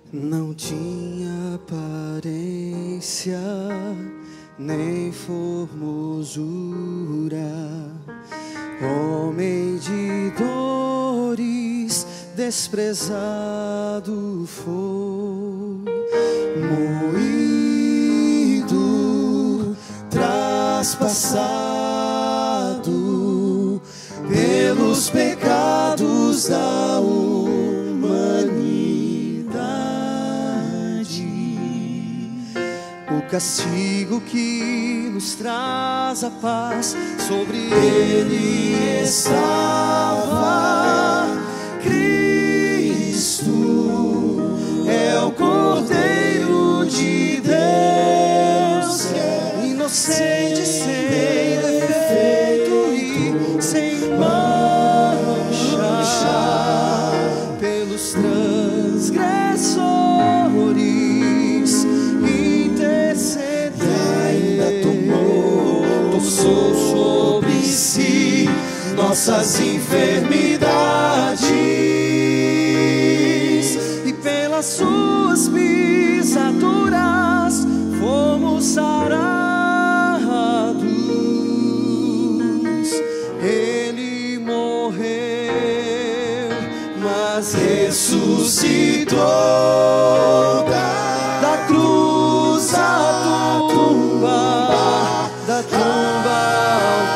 Não tinha aparência nem formosura, homem de dores, desprezado foi, moído, traspassado pelos pecados da humanidade. O castigo que nos traz a paz, sobre ele estava. Cristo é o Cordeiro de Deus, que é inocente, sem defeito e sem mancha, pelos transgressores intercedeu, e ainda tomou sobre si nossas enfermidades, e pelas suas pisaduras fomos sarados. Ele morreu, mas ressuscitou da cruz à tumba, da tumba ao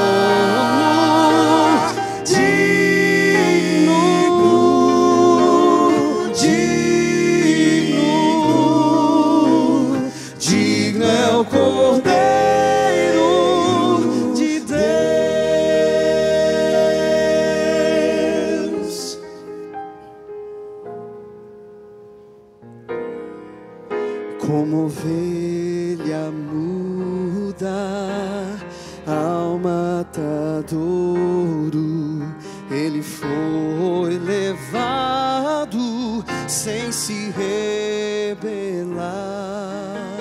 trono. Digno é o Cordeiro de Deus. Como ovelha muda ao matadouro, ele foi levado sem se rebelar,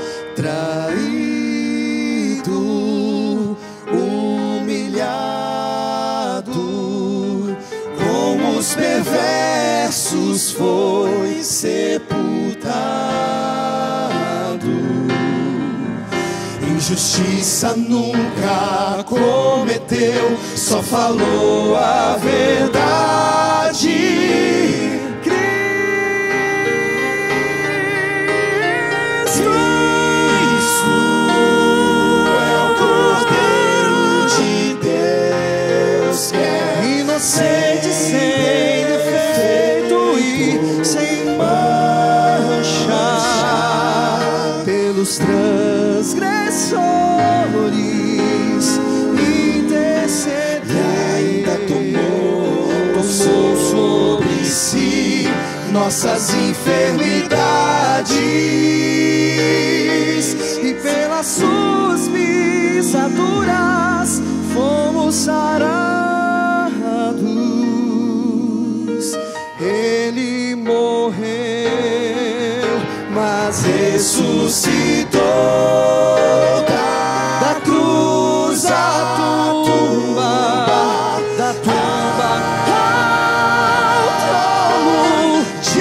traído, humilhado, como os perversos foi sepultado. Injustiça nunca cometeu, só falou a verdade. Cristo é o Cordeiro de Deus, que é inocente, sem defeito e sem mancha, pelos transgressores intercedeu, e ainda tomou sobre si nossas enfermidades, e pelas suas pisaduras fomos sarados. Ele morreu, mas ressuscitou da cruz à tumba, da tumba ao trono.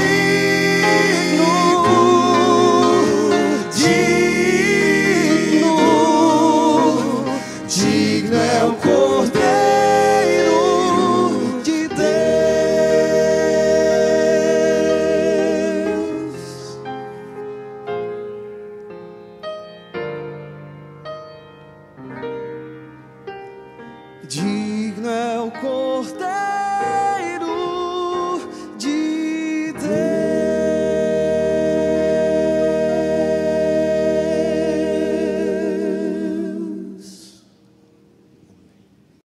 Digno é o Cordeiro de Deus. Digno é o Cordeiro